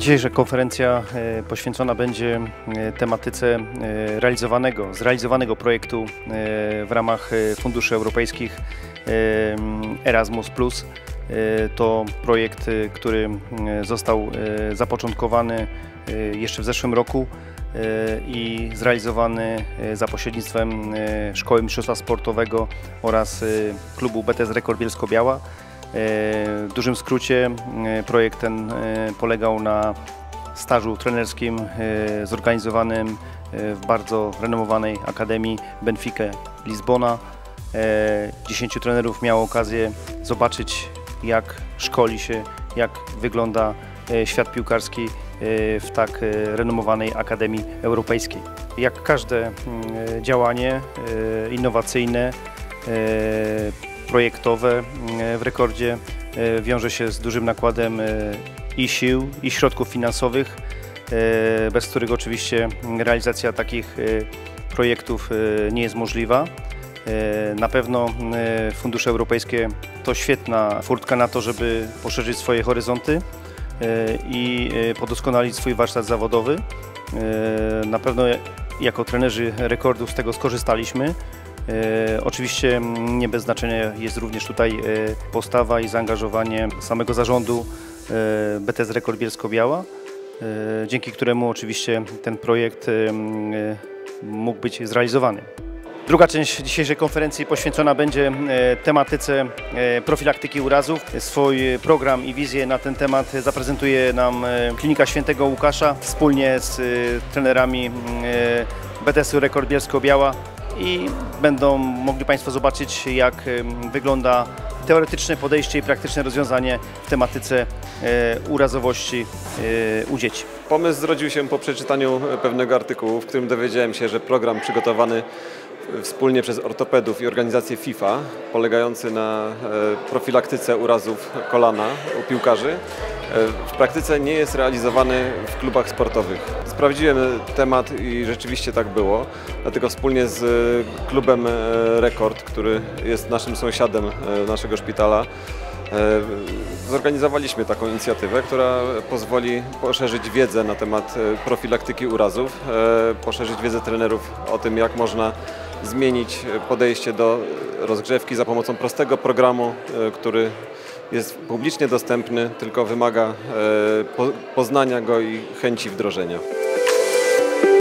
Dzisiejsza konferencja poświęcona będzie tematyce zrealizowanego projektu w ramach funduszy europejskich Erasmus+. To projekt, który został zapoczątkowany jeszcze w zeszłym roku i zrealizowany za pośrednictwem Szkoły Mistrzostwa Sportowego oraz klubu BTS Rekord Bielsko-Biała. W dużym skrócie projekt ten polegał na stażu trenerskim zorganizowanym w bardzo renomowanej Akademii Benfica Lizbona. 10 trenerów miało okazję zobaczyć, jak szkoli się, jak wygląda świat piłkarski w tak renomowanej Akademii Europejskiej. Jak każde działanie innowacyjne, projektowe w Rekordzie wiąże się z dużym nakładem i sił, i środków finansowych, bez których oczywiście realizacja takich projektów nie jest możliwa. Na pewno fundusze europejskie to świetna furtka na to, żeby poszerzyć swoje horyzonty i podoskonalić swój warsztat zawodowy. Na pewno jako trenerzy Rekordu z tego skorzystaliśmy. Oczywiście nie bez znaczenia jest również tutaj postawa i zaangażowanie samego zarządu BTS Rekord Bielsko-Biała, dzięki któremu oczywiście ten projekt mógł być zrealizowany. Druga część dzisiejszej konferencji poświęcona będzie tematyce profilaktyki urazów. Swój program i wizję na ten temat zaprezentuje nam Klinika Świętego Łukasza wspólnie z trenerami BTS Rekord Bielsko-Biała i będą mogli Państwo zobaczyć, jak wygląda teoretyczne podejście i praktyczne rozwiązanie w tematyce urazowości u dzieci. Pomysł zrodził się po przeczytaniu pewnego artykułu, w którym dowiedziałem się, że program przygotowany wspólnie przez ortopedów i organizację FIFA, polegający na profilaktyce urazów kolana u piłkarzy, w praktyce nie jest realizowany w klubach sportowych. Sprawdziłem temat i rzeczywiście tak było, dlatego wspólnie z klubem Rekord, który jest naszym sąsiadem naszego szpitala, zorganizowaliśmy taką inicjatywę, która pozwoli poszerzyć wiedzę na temat profilaktyki urazów, poszerzyć wiedzę trenerów o tym, jak można zmienić podejście do rozgrzewki za pomocą prostego programu, który jest publicznie dostępny, tylko wymaga poznania go i chęci wdrożenia.